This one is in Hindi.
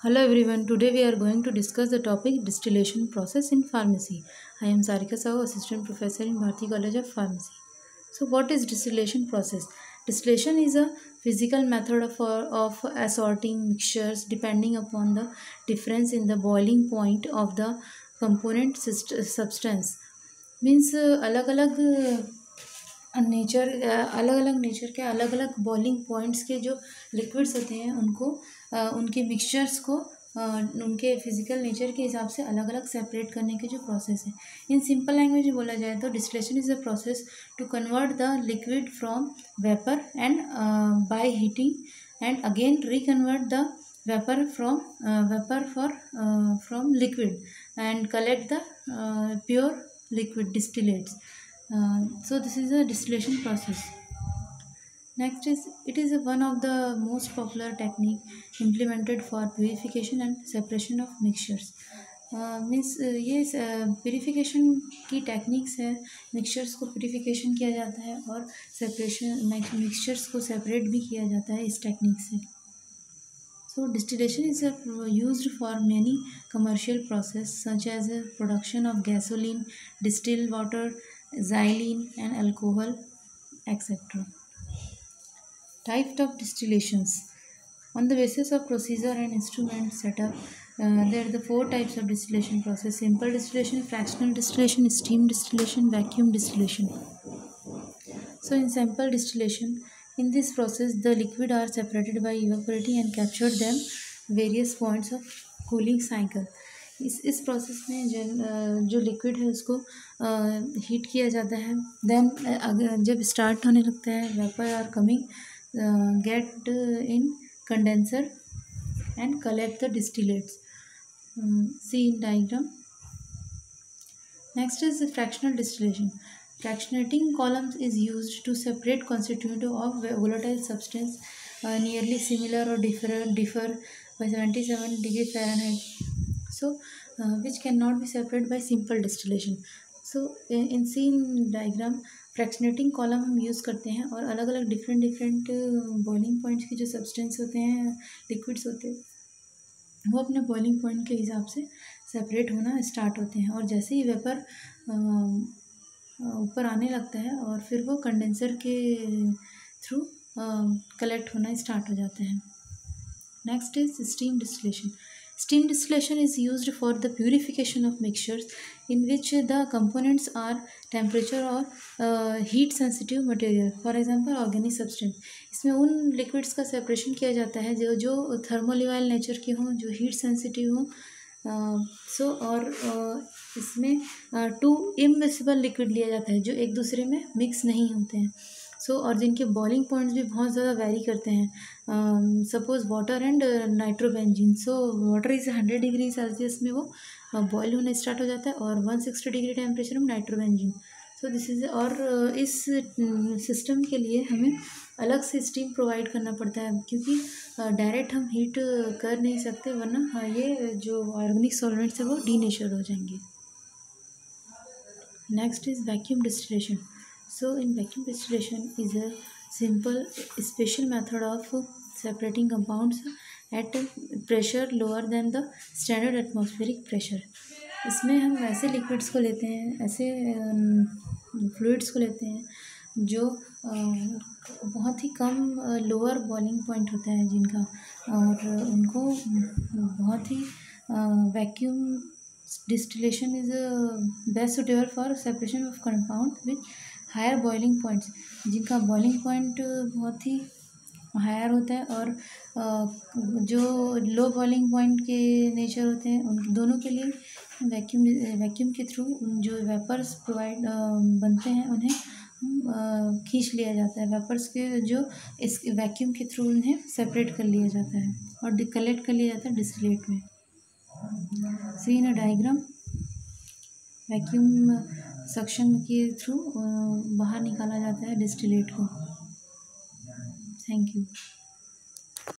Hello everyone, today we are going to discuss the topic distillation process in pharmacy. I am Sarika Sahu, Assistant Professor in Bharati College of Pharmacy. So what is distillation process? Distillation is a physical method of assorting mixtures depending upon the difference in the boiling point of the component substance. Means अलग अलग नेचर के अलग अलग बॉइलिंग पॉइंट्स के जो लिक्विड्स होते हैं उनको उनके मिक्सचर्स को उनके फिजिकल नेचर के हिसाब से अलग अलग सेपरेट करने के जो प्रोसेस है। इन सिंपल लैंग्वेज में बोला जाए तो distillation is a process to convert the liquid from vapour and by heating and again reconvert the vapour from liquid and collect the pure liquid distillates. So this is a distillation process. Next is it is one of the most popular technique implemented for purification and separation of mixtures. Means ये प्योरीफिकेशन की टेक्निक्स है। मिक्सचर्स को प्योरीफिकेशन किया जाता है और सेपरेशन मिक्सचर्स को सेपरेट भी किया जाता है इस टेक्निक से। So distillation is used for many commercial processes such as production of gasoline, distilled water, xylene and alcohol, etc. Types of distillations. On the basis of procedure and instrument setup, there are the four types of distillation process: simple distillation, fractional distillation, steam distillation, vacuum distillation. So in simple distillation, in this process the liquid are separated by evaporating and captured them various points of cooling cycle. इस प्रोसेस में जो लिक्विड है उसको हीट किया जाता है। देन जब स्टार्ट होने लगता है vapour are coming get in condenser and collect the distillates. See in diagram. Next is fractional distillation. Fractionating columns is used to separate constituent of volatile substance nearly similar or differ by 77 degree Fahrenheit. So which cannot be separated by simple distillation. So in seen diagram fractionating column हम यूज़ करते हैं और अलग अलग डिफरेंट बॉइलिंग पॉइंट्स के जो सब्सटेंस होते हैं, लिक्विड्स होते हैं, वो अपने बॉइलिंग पॉइंट के हिसाब से सेपरेट होना स्टार्ट होते हैं और जैसे ही वेपर ऊपर आने लगता है और फिर वो कंडेंसर के थ्रू कलेक्ट होना स्टार्ट हो जाते हैं। Next is steam distillation. Steam distillation is used for the purification of mixtures in which the components are temperature or heat sensitive material. For example, organic substance. इसमें उन लिक्विड्स का सेपरेशन किया जाता है जो थर्मोलिवाइल नेचर के हों, जो हीट सेंसिटिव हों। और इसमें 2 इमिसिबल लिक्विड लिया जाता है जो एक दूसरे में मिक्स नहीं होते हैं। और जिनके बॉइलिंग पॉइंट्स भी बहुत ज़्यादा वेरी करते हैं। Suppose water and nitrobenzene. Water is 100 degree Celsius में वो बॉयल होना स्टार्ट हो जाता है और 160 डिग्री टेम्परेचर में नाइट्रोबेंजीन. दिस इज़ और इस सिस्टम के लिए हमें अलग से स्टीम प्रोवाइड करना पड़ता है क्योंकि डायरेक्ट हम हीट कर नहीं सकते वरना ये जो ऑर्गेनिक सॉल्वेंट्स है वो डीनेचर हो जाएंगे. Next is vacuum distillation. So in vacuum distillation is a simple special method of separating compounds at pressure lower than the standard atmospheric pressure. इसमें हम ऐसे लिक्विड्स को लेते हैं, ऐसे फ्लूइड्स को लेते हैं जो बहुत ही कम लोअर बॉइलिंग पॉइंट होता है जिनका, और उनको बहुत ही vacuum distillation is best suitable for separation of compound with higher boiling points, जिनका बॉइलिंग पॉइंट बहुत ही हायर होता है और जो लो बॉइलिंग पॉइंट के नेचर होते हैं उन दोनों के लिए वैक्यूम के थ्रू जो वेपर्स प्रोवाइड बनते हैं उन्हें खींच लिया जाता है। वेपर्स के जो इस वैक्यूम के थ्रू उन्हें सेपरेट कर लिया जाता है और कलेक्ट कर लिया जाता है डिस्टिलेट में। See in a diagram, vacuum suction के थ्रू बाहर निकाला जाता है डिस्टिलेट को। Thank you.